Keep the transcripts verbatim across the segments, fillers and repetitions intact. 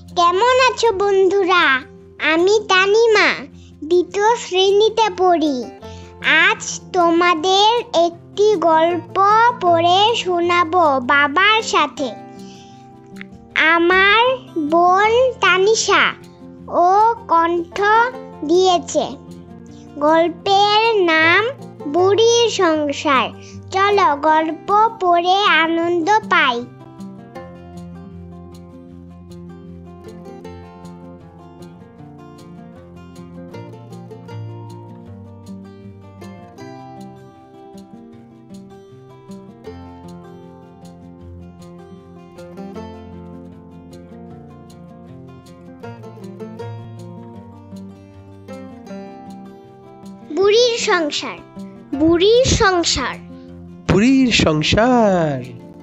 কেমন আছো বন্ধুরা? আমি তানিমা, দ্বিতীয় শ্রেণীতে পড়ি। আজ তোমাদের একটি গল্প পড়ে শোনাবো বাবার সাথে। আমার বোন তানিশা ও কণ্ঠ দিয়েছে। গল্পের নাম বুড়ির সংসার। চলো গল্প পড়ে আনন্দ পাই। বুড়ির সংসার। বুড়ির সংসার। বুড়ির সংসার।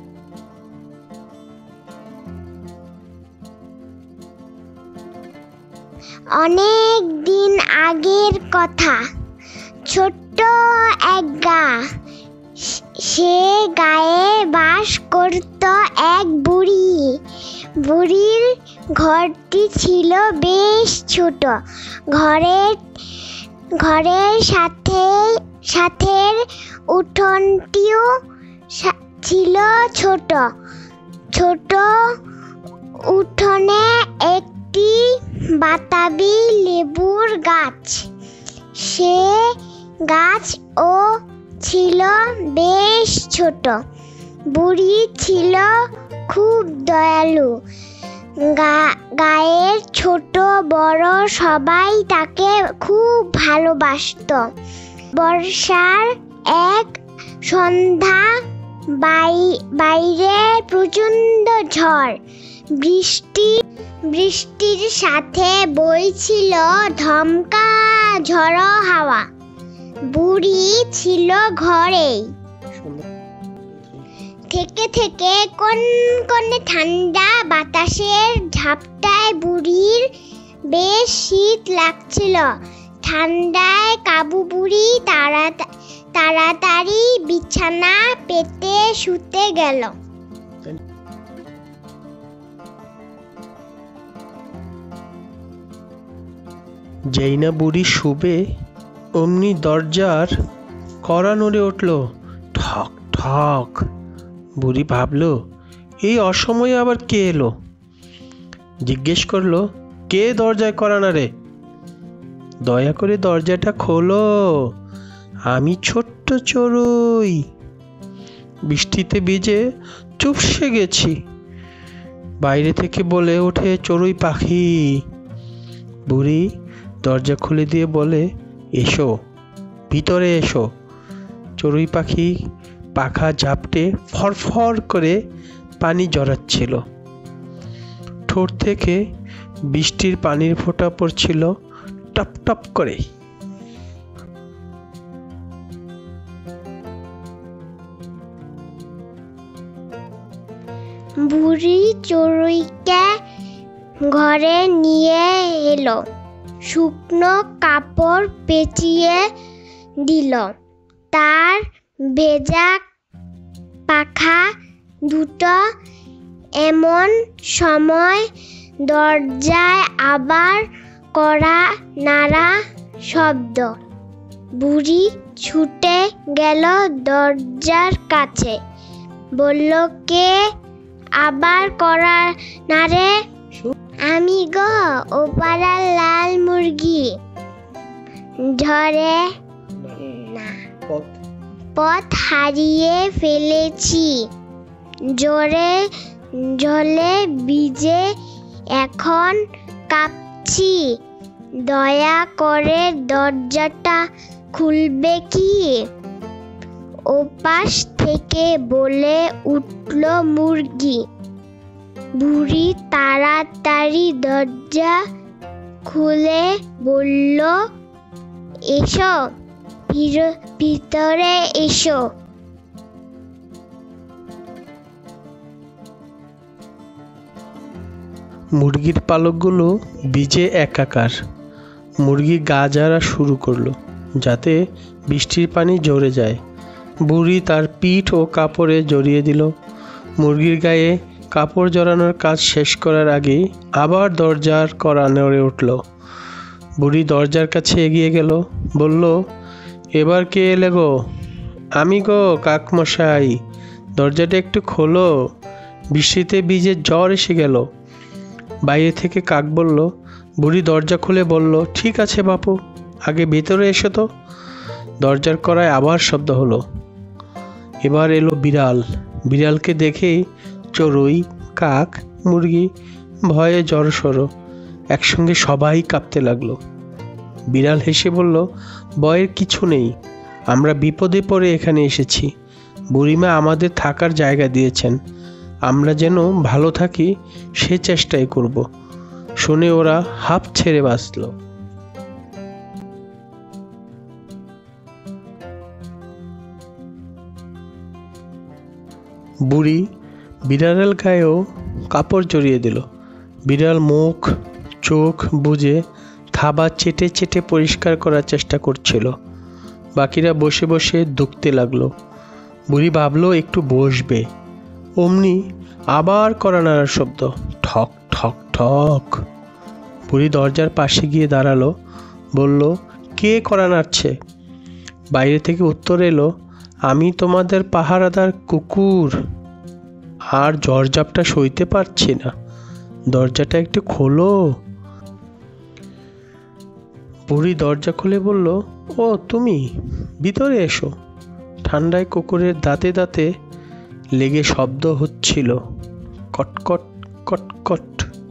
অনেক দিন আগের কথা। ছোট্ট এক গা, সে গায়ে বাস করত এক বুড়ি। বুড়ির ঘরটি ছিল বেশ ছোট। ঘরের ঘরের সাথে সাথের উঠোনটিও ছিল ছোট। ছোট উঠোনে একটি বাতাবি লেবুর গাছ। সে গাছও ছিল বেশ ছোট। বুড়ি ছিল খুব দয়ালু। গায়ের ছোট বড় সবাই তাকে খুব ভালোবাসত। বর্ষার এক সন্ধ্যা, বাইরে প্রচণ্ড ঝড় বৃষ্টি বৃষ্টির সাথে বইছিল ধমকা ঝড়ো হাওয়া। বুড়ি ছিল ঘরেই। থেকে থেকে কনকনে ঠান্ডা বাতাসের ঝাপটায় বুড়ির বেশ শীত লাগছিল। ঠান্ডায় কাবু বুড়ি তাড়াতাড়ি বিছানা পেতে শুতে গেল। যেই না বুড়ি শুবে, অমনি দরজার কড়া নড়ে উঠল, ঠক ঠক। বুড়ি ভাবল, এই অসময়ে আবার কে এলো? জিজ্ঞেস করলো, কে দরজায় কড়া নাড়ে? দয়া করে দরজাটা খোলো, আমি ছোট্ট চড়ুই, বৃষ্টিতে ভিজে চুপসে গেছি। বাইরে থেকে বলে ওঠে চড়ুই পাখি। বুড়ি দরজা খুলে দিয়ে বলে, এসো, ভিতরে এসো। চড়ুই পাখি পাখা ঝাপটে ফরফর করে পানি জড়াচ্ছিল। ঠোঁট থেকে বৃষ্টির পানির ফোঁটা পড়ছিল টপ টপ করে। বুড়ি চড়ুইকে ঘরে নিয়ে এলো। শুকনো কাপড় পেঁচিয়ে দিল। তার ভেজা পাখা দুটো। এমন সময় দরজায় আবার কড়া নাড়া শব্দ। বুড়ি ছুটে গেল দরজার কাছে। বলল, কে আবার কড়া নাড়ে? আমি গো, ও পাড়ার লাল মুরগি। ঝড়ে না পথ হারিয়ে ফেলেছি। জোরে জলে ভিজে এখন কাঁপছি। দয়া করে দরজাটা খুলবে কি? ওপাশ থেকে বলে উঠল মুরগি। বুড়ি তাড়াতাড়ি দরজা খুলে বলল, এসো, ভিতরে এসো। মুরগির পালকগুলো ভিজে একাকার। মুরগি গা ঝাড়া শুরু করলো, যাতে বৃষ্টির পানি ঝরে যায়। বুড়ি তার পিঠ ও কাপড়ে জড়িয়ে দিল। মুরগির গায়ে কাপড় জড়ানোর কাজ শেষ করার আগেই আবার দরজার কড়া নড়ে উঠল। বুড়ি দরজার কাছে এগিয়ে গেল, বলল, এবার কে এলে গো? আমি গো কাকমশাই, দরজাটা একটু খোলো, বৃষ্টিতে ভিজে জ্বর এসে গেল। বাইরে থেকে কাক বলল। বুড়ি দরজা খুলে বলল, ঠিক আছে বাপু, আগে ভেতরে এসো তো। দরজার কড়ায় আবার শব্দ হলো। এবার এলো বিড়াল। বিড়ালকে দেখেই চড়ুই, কাক, মুরগি ভয়ে জড়সড়, একসঙ্গে সবাই কাঁপতে লাগলো। বিড়াল হেসে বলল, ভয়ের কিছু নেই, আমরা বিপদে পড়ে এখানে এসেছি। বুড়িমা আমাদের থাকার জায়গা দিয়েছেন, আমরা যেন ভালো থাকি সে চেষ্টাই করব। শুনে ওরা হাঁপ ছেড়ে বাঁচল। বুড়ি বিড়ালের গায়েও কাপড় জড়িয়ে দিল। বিড়াল মুখ চোখ বুজে থাবা চেটে চেটে পরিষ্কার করার চেষ্টা করছিল। বাকিরা বসে বসে ধুঁকতে লাগলো। বুড়ি ভাবলো একটু বসবে, অমনি আবার কড়া নাড়ার শব্দ, ঠক ঠক ঠক। বুড়ি দরজার পাশে গিয়ে দাঁড়ালো, বলল, কে কড়া নাড়ছে? বাইরে থেকে উত্তর এলো, আমি তোমাদের পাহারাদার কুকুর, আর ঝড়ঝাপটা সইতে পারছি না, দরজাটা একটু খোলো। বুড়ি দরজা খুলে বলল, ও তুমি, ভিতরে এসো। ঠান্ডায় কুকুরের দাঁতে দাঁতে লেগে শব্দ হচ্ছিল, কটকট কটকট।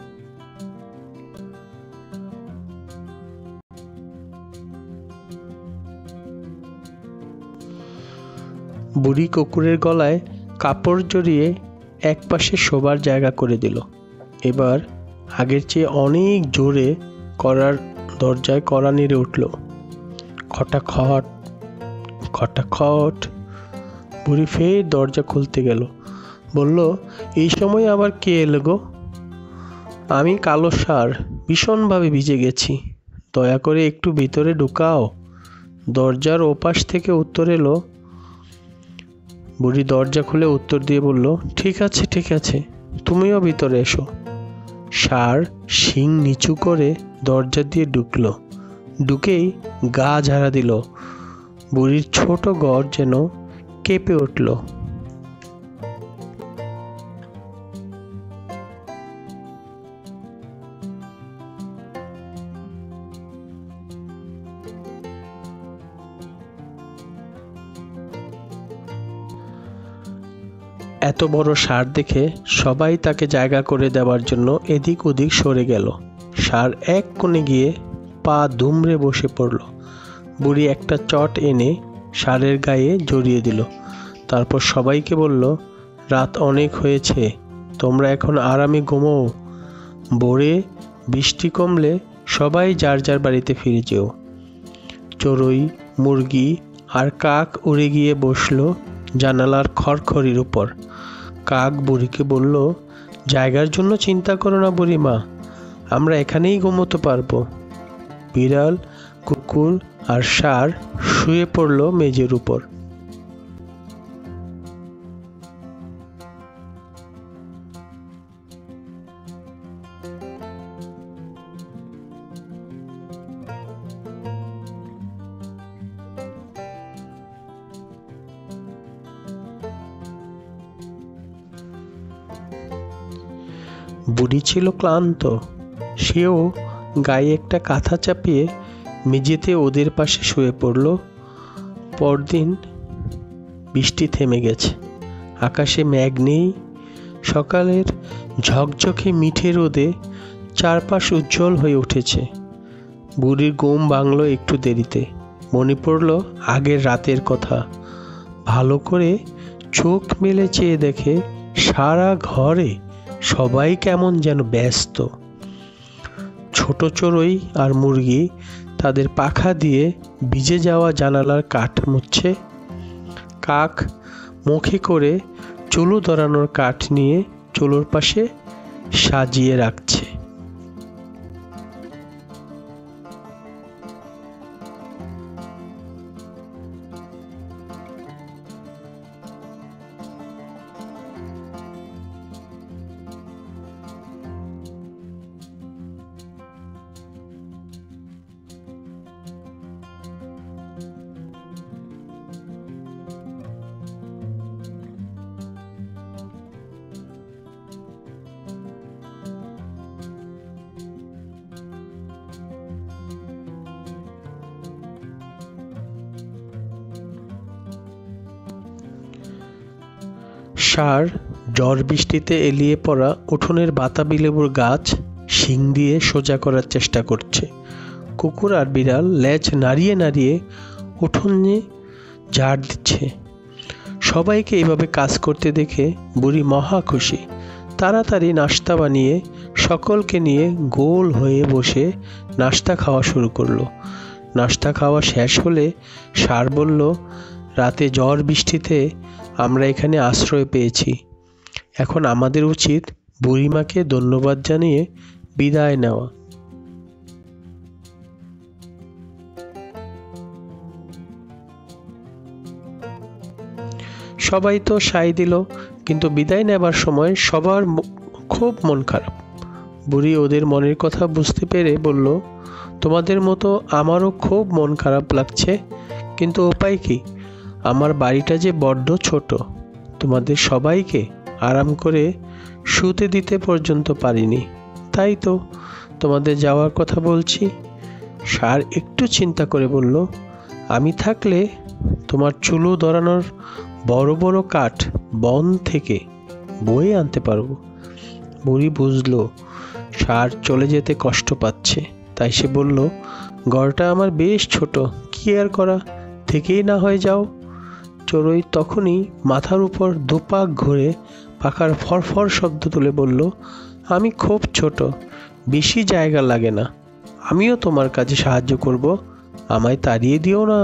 বুড়ি কুকুরের গলায় কাপড় জড়িয়ে এক পাশে শোবার জায়গা করে দিল। এবার আগের চেয়ে অনেক জোরে কড়ার দরজায় কড়া নেড়ে উঠল, খটাখট খটাখট। বুড়ি ফের দরজা খুলতে গেল, বলল, এই সময় আবার কে এলো গো? আমি কালো ষাঁড়, ভীষণভাবে ভিজে গেছি, দয়া করে একটু ভিতরে ঢুকাও। দরজার ওপাশ থেকে উত্তর এলো। বুড়ি দরজা খুলে উত্তর দিয়ে বলল, ঠিক আছে ঠিক আছে, তুমিও ভিতরে এসো। ষাঁড় শিং নিচু করে দরজা দিয়ে ঢুকলো। ঢুকেই গা ঝাড়া দিল। বুড়ির ছোট ঘর যেন কেঁপে উঠল। এত বড় ষাঁড় দেখে সবাই তাকে জায়গা করে দেওয়ার জন্য এদিক ওদিক সরে গেল। ষাঁড় এক কোণে গিয়ে পা দুমড়ে বসে পড়ল। বুড়ি একটা চট এনে ষাঁড়ের গায়ে জড়িয়ে দিল। তারপর সবাইকে বলল, রাত অনেক হয়েছে, তোমরা এখন আরামে ঘুমোও। ভোরে বৃষ্টি কমলে সবাই যার যার বাড়িতে ফিরে যেও। চড়ুই, মুরগি আর কাক উড়ে গিয়ে বসলো জানালার খড়খড়ির উপর। কাক বুড়িকে বলল, জায়গার জন্য চিন্তা করো না বুড়িমা, আমরা এখানেই ঘুমোতে পারবো। বিড়াল, কুকুর আর ষাঁড় শুয়ে পড়ল মেঝের উপর। বুড়ি ছিল ক্লান্ত, সেও গায়ে একটা কাঁথা চাপিয়ে মেঝেতে ওদের পাশে শুয়ে পড়ল। পরদিন বৃষ্টি থেমে গেছে, আকাশে মেঘ নেই। সকালের ঝকঝকে মিঠে রোদে চারপাশ উজ্জ্বল হয়ে উঠেছে। বুড়ির ঘুম ভাঙল একটু দেরিতে। মনে পড়ল আগের রাতের কথা। ভালো করে চোখ মেলে চেয়ে দেখে সারা ঘরে সবাই কেমন যেন ব্যস্ত। ছোট চড়ুই আর মুরগি তাদের পাখা দিয়ে ভিজে যাওয়া জানালার কাঠ মুছছে। কাক মুখে করে চুলো ধরানোর কাঠ নিয়ে চুলোর পাশে সাজিয়ে রাখছে। ষাঁড় ঝড় বৃষ্টিতে এলিয়ে পড়া উঠোনের বাতাবি লেবুর গাছ শিং দিয়ে সোজা করার চেষ্টা করছে। কুকুর আর বিড়াল লেজ নাড়িয়ে নাড়িয়ে উঠোনে ঝাড় দিচ্ছে। সবাইকে এভাবে কাজ করতে দেখে বুড়ি মহা খুশি। তাড়াতাড়ি নাস্তা বানিয়ে সকলকে নিয়ে গোল হয়ে বসে নাস্তা খাওয়া শুরু করলো। নাস্তা খাওয়া শেষ হলে ষাঁড় বলল, রাতে ঝড় বৃষ্টিতে আমরা এখানে আশ্রয় পেয়েছি। এখন আমাদের উচিত বুড়িমাকে ধন্যবাদ জানিয়ে বিদায় নেওয়া। সবাই তো সায় দিল, কিন্তু বিদায় নেবার সময় সবার খুব মন খারাপ। বুড়ি ওদের মনের কথা বুঝতে পেরে বলল, তোমাদের মতো আমারও খুব মন খারাপ লাগছে, কিন্তু উপায় কি? আমার বাড়িটা যে বড্ড ছোট, তোমাদের সবাইকে আরাম করে শুতে দিতে পর্যন্ত পারিনি, তাই তো তোমাদের যাওয়ার কথা বলছি। ষাঁড় একটু চিন্তা করে বলল, আমি থাকলে তোমার চুলো ধরানোর বড় বড় কাঠ বন থেকে বয়ে আনতে পারবো। বুড়ি বুঝলো ষাঁড় চলে যেতে কষ্ট পাচ্ছে, তাই সে বলল, ঘরটা আমার বেশ ছোট, কি আর করা, থেকেই না হয়ে যাও। চড়ুই তখনই মাথার উপর দুপাক ঘুরে পাখার ফরফর শব্দ তুলে বলল, আমি খুব ছোট, বেশি জায়গা লাগে না, আমিও তোমার কাজে সাহায্য করব, আমায় তাড়িয়ে দিও না।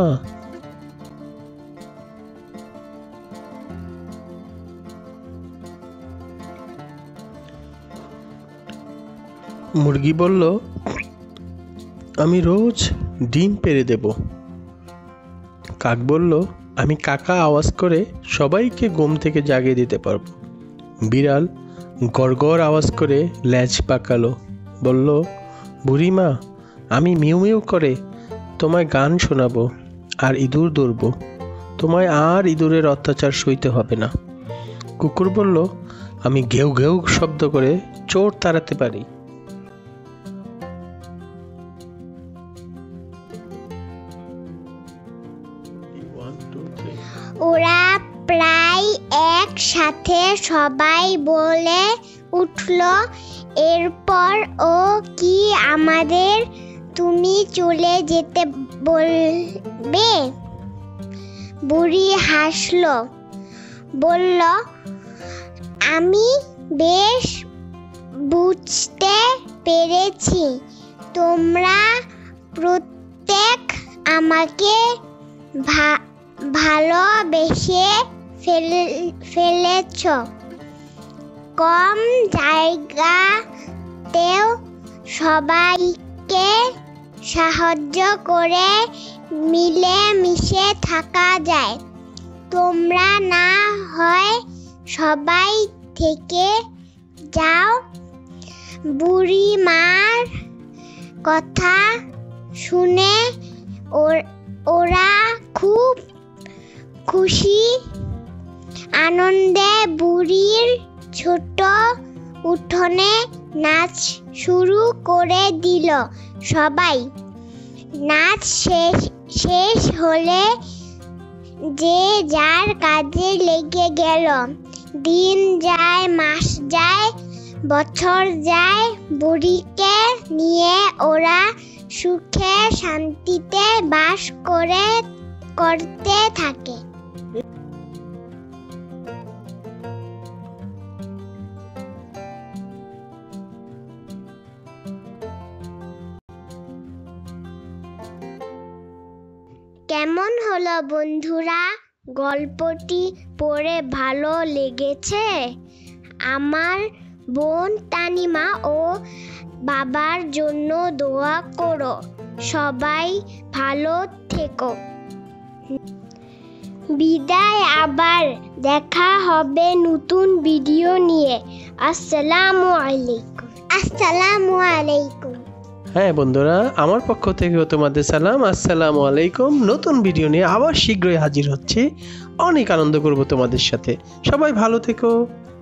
মুরগি বলল, আমি রোজ ডিম পেড়ে দেব। কাক বলল, আমি কাকা আওয়াজ করে সবাইকে ঘুম থেকে জাগিয়ে দিতে পারবো। বিড়াল গড়গড় আওয়াজ করে লেজ পাকালো, বলল, বুড়িমা, আমি মিউ মিউ করে তোমায় গান শোনাবো আর ইঁদুর ধরবো, তোমায় আর ইঁদুরের অত্যাচার সইতে হবে না। কুকুর বলল, আমি ঘেউ ঘেউ শব্দ করে চোর তাড়াতে পারি। ওরা প্রায় একসাথে সবাই বলে উঠল, এরপর ও কি আমাদের তুমি চলে যেতে বলবে? বুড়ি হাসল, বলল, আমি বেশ বুঝতে পেরেছি, তোমরা প্রত্যেক আমাকে ভা ভালোবেসে ফেলেছ। কম জায়গাতেও সবাইকে সাহায্য করে মিলেমিশে থাকা যায়। তোমরা না হয় সবাই থেকে যাও। বুড়িমার কথা শুনে ওরা খুব খুশি। আনন্দে বুড়ির ছোট উঠোনে নাচ শুরু করে দিল সবাই। নাচ শেষ শেষ হলে যে যার কাজে লেগে গেল। দিন যায়, মাস যায়, বছর যায়, বুড়িকে নিয়ে ওরা সুখে শান্তিতে বাস করে করতে থাকে। কেমন হলো বন্ধুরা? গল্পটি পড়ে ভালো লেগেছে? আমার বোন তানিমা ও বাবার জন্য দোয়া করো। সবাই ভালো থেকো। বিদায়, আবার দেখা হবে নতুন ভিডিও নিয়ে। আসসালামু আলাইকুম। আসসালামু আলাইকুম। হ্যাঁ বন্ধুরা, আমার পক্ষ থেকেও তোমাদের সালাম, আসসালামু আলাইকুম। নতুন ভিডিও নিয়ে আবার শীঘ্রই হাজির হচ্ছি। অনেক আনন্দ করব তোমাদের সাথে। সবাই ভালো থেকো।